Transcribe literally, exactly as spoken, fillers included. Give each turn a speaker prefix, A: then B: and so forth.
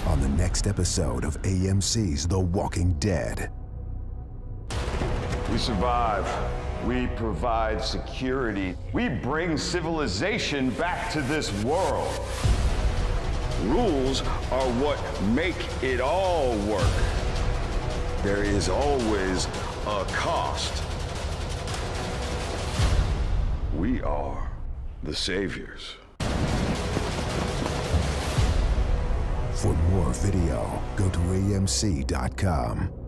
A: on the next episode of A M C's The Walking Dead.
B: We survive. We provide security. We bring civilization back to this world. Rules are what make it all work. There is always a cost. We are the saviors.
A: For more video, go to A M C dot com.